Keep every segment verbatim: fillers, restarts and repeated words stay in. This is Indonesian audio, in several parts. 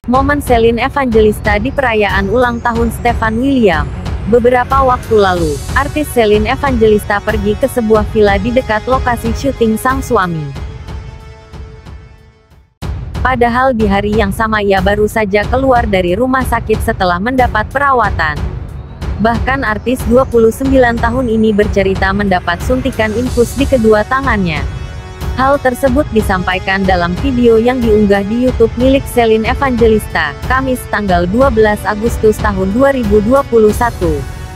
Momen Celine Evangelista di perayaan ulang tahun Stefan William. Beberapa waktu lalu, artis Celine Evangelista pergi ke sebuah villa di dekat lokasi syuting sang suami. Padahal di hari yang sama ia baru saja keluar dari rumah sakit setelah mendapat perawatan. Bahkan artis dua puluh sembilan tahun ini bercerita mendapat suntikan infus di kedua tangannya. Hal tersebut disampaikan dalam video yang diunggah di YouTube milik Celine Evangelista, Kamis tanggal dua belas Agustus tahun dua ribu dua puluh satu.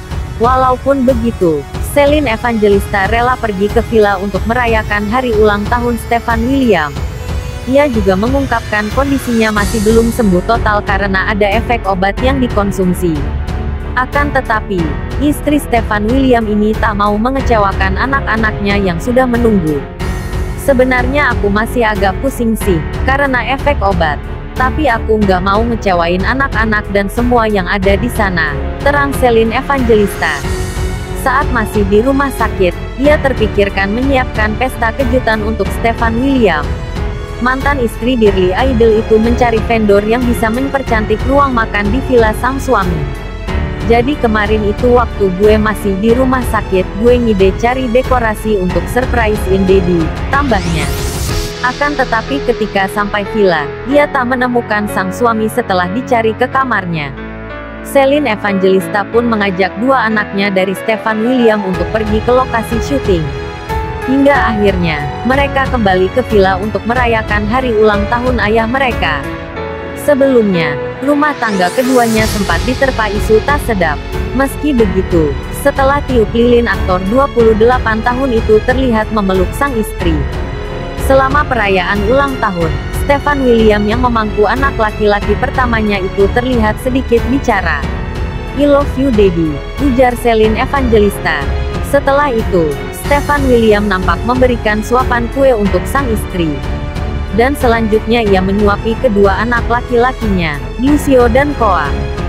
Walaupun begitu, Celine Evangelista rela pergi ke villa untuk merayakan hari ulang tahun Stefan William. Ia juga mengungkapkan kondisinya masih belum sembuh total karena ada efek obat yang dikonsumsi. Akan tetapi, istri Stefan William ini tak mau mengecewakan anak-anaknya yang sudah menunggu. Sebenarnya aku masih agak pusing sih, karena efek obat. Tapi aku nggak mau ngecewain anak-anak dan semua yang ada di sana, terang Celine Evangelista. Saat masih di rumah sakit, ia terpikirkan menyiapkan pesta kejutan untuk Stefan William. Mantan istri Dirly Idol itu mencari vendor yang bisa mempercantik ruang makan di villa sang suami. Jadi kemarin itu waktu gue masih di rumah sakit, gue ngide cari dekorasi untuk surprise-in Daddy, tambahnya. Akan tetapi ketika sampai villa, dia tak menemukan sang suami setelah dicari ke kamarnya. Celine Evangelista pun mengajak dua anaknya dari Stefan William untuk pergi ke lokasi syuting. Hingga akhirnya, mereka kembali ke villa untuk merayakan hari ulang tahun ayah mereka. Sebelumnya, rumah tangga keduanya sempat diterpa isu tak sedap. Meski begitu, setelah tiup lilin aktor dua puluh delapan tahun itu terlihat memeluk sang istri. Selama perayaan ulang tahun, Stefan William yang memangku anak laki-laki pertamanya itu terlihat sedikit bicara. "I love you daddy," ujar Celine Evangelista. Setelah itu, Stefan William nampak memberikan suapan kue untuk sang istri. Dan selanjutnya ia menyuapi kedua anak laki-lakinya, Lucio dan Koa.